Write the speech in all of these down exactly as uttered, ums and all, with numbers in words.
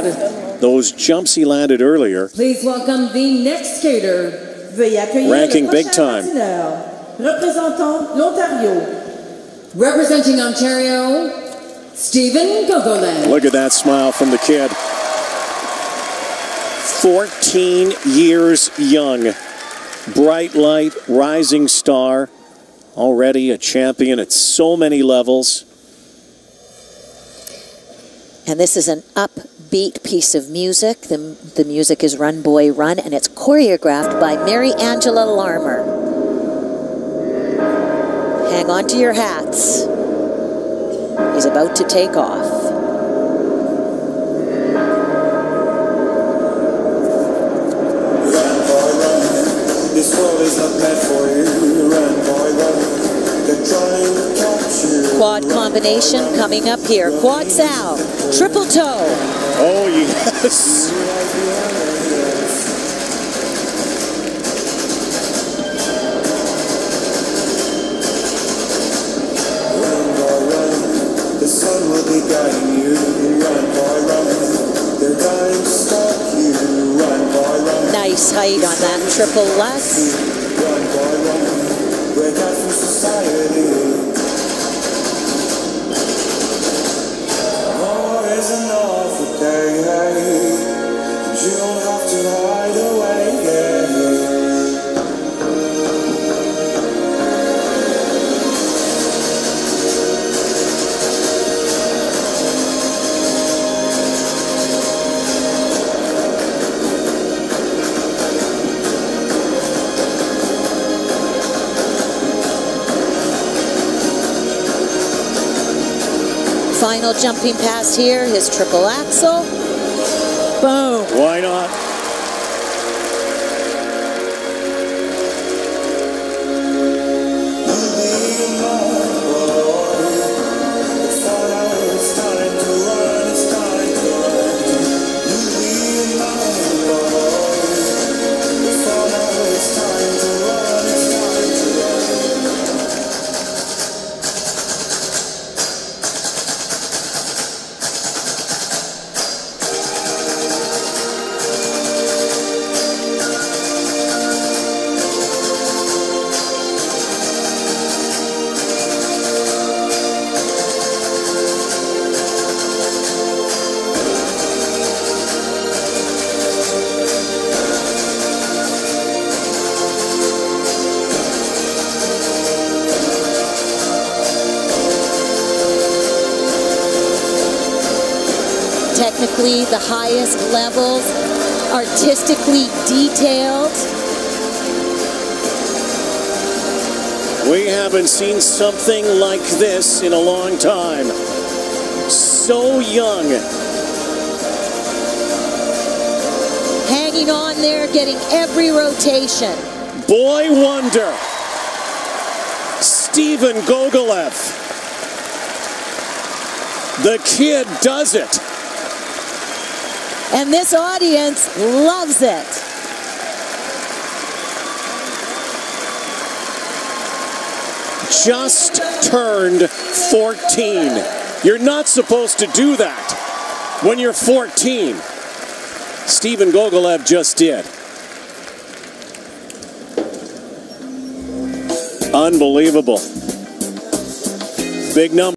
had those jumps he landed earlier. Please welcome the next skater. Ranking big time. Représentant l'Ontario. Representing Ontario, Stephen Gogolev. Look at that smile from the kid. fourteen years young. Bright light, rising star. Already a champion at so many levels. And this is an upbeat piece of music. The, the music is Run Boy Run, and it's choreographed by Mary Angela Larmer. Hang on to your hats. He's about to take off. Run, boy, run. This world is not meant for you. Run, boy, run. They're trying to catch you. Quad combination coming up here. Quad sow, triple toe. Oh, yes. Run, boy, run. The sun will be guiding you. Run, boy, run. They're dying to stop you. Run, boy, run. Nice height on that triple lutz. Run, boy, run. Break out from society. War is an awful day, and you don't have to hide away. Final jumping pass here, his triple axel. Boom. Why not? Technically the highest levels, artistically detailed. We haven't seen something like this in a long time. So young. Hanging on there, getting every rotation. Boy wonder. Stephen Gogolev. The kid does it. And this audience loves it. Just turned fourteen. You're not supposed to do that when you're fourteen. Stephen Gogolev just did. Unbelievable. Big number.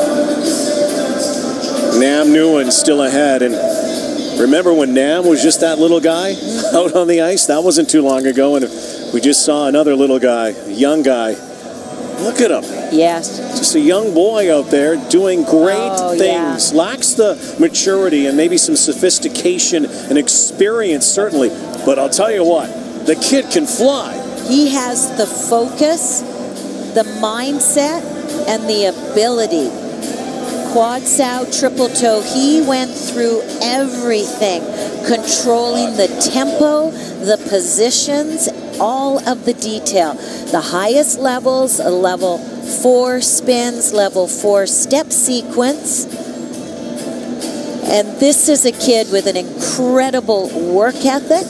Nam Nguyen still ahead, and remember when Nam was just that little guy out on the ice? That wasn't too long ago, and we just saw another little guy, a young guy. Look at him. Yes. Just a young boy out there doing great oh, things. Yeah. Lacks the maturity and maybe some sophistication and experience, certainly. But I'll tell you what, the kid can fly. He has the focus, the mindset, and the ability. Quad sow, triple toe, he went through everything, controlling the tempo, the positions, all of the detail. The highest levels, a level four spins, level four step sequence. And this is a kid with an incredible work ethic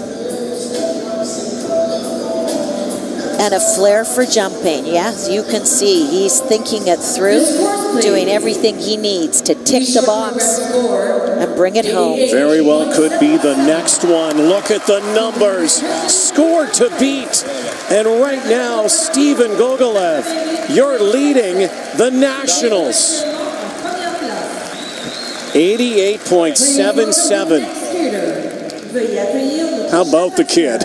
and a flair for jumping. Yes, you can see he's thinking it through, doing everything he needs to tick the box. and bring it home. Very well could be the next one. Look at the numbers. Score to beat. And right now, Stephen Gogolev, you're leading the Nationals. eighty-eight point seven seven. How about the kid?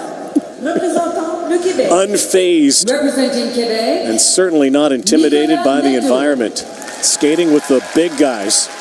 Unfazed. Representing Quebec. And certainly not intimidated by the environment. Skating with the big guys.